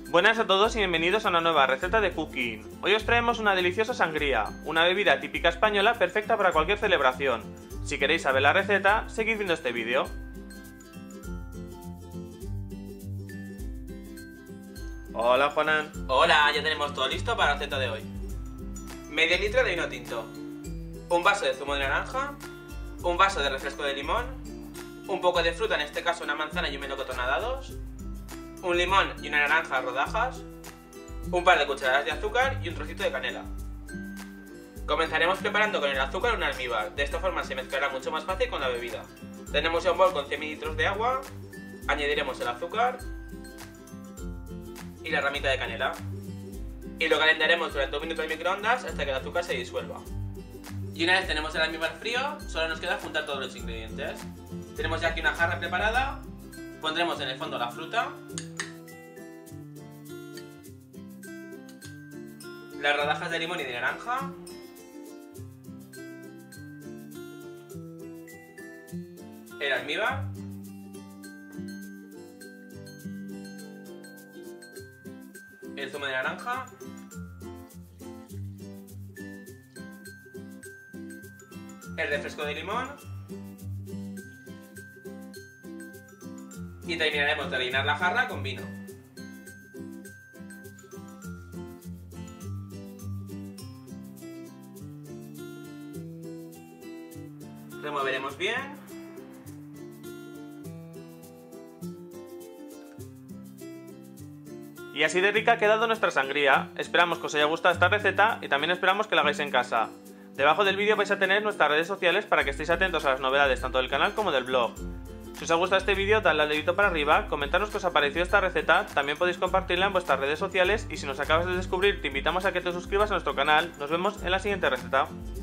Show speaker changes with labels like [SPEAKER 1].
[SPEAKER 1] Buenas a todos y bienvenidos a una nueva receta de cooking. Hoy os traemos una deliciosa sangría, una bebida típica española perfecta para cualquier celebración. Si queréis saber la receta, seguid viendo este vídeo. Hola Juanan.
[SPEAKER 2] Hola, ya tenemos todo listo para la receta de hoy. Medio litro de vino tinto, un vaso de zumo de naranja, un vaso de refresco de limón, un poco de fruta, en este caso una manzana y un melocotón a dados, un limón y una naranja a rodajas, un par de cucharadas de azúcar y un trocito de canela. Comenzaremos preparando con el azúcar un almíbar, de esta forma se mezclará mucho más fácil con la bebida. Tenemos ya un bol con 100 ml de agua, añadiremos el azúcar y la ramita de canela. Y lo calentaremos durante un minuto en microondas hasta que el azúcar se disuelva. Y una vez tenemos el almíbar frío, solo nos queda juntar todos los ingredientes. Tenemos ya aquí una jarra preparada, pondremos en el fondo la fruta, las rodajas de limón y de naranja, el almíbar, el zumo de naranja, el refresco de limón y terminaremos de rellenar la jarra con vino. Removeremos bien.
[SPEAKER 1] Y así de rica ha quedado nuestra sangría. Esperamos que os haya gustado esta receta y también esperamos que la hagáis en casa. Debajo del vídeo vais a tener nuestras redes sociales para que estéis atentos a las novedades tanto del canal como del blog. Si os ha gustado este vídeo, dadle al dedito para arriba, comentadnos qué os ha parecido esta receta, también podéis compartirla en vuestras redes sociales y si nos acabas de descubrir te invitamos a que te suscribas a nuestro canal. Nos vemos en la siguiente receta.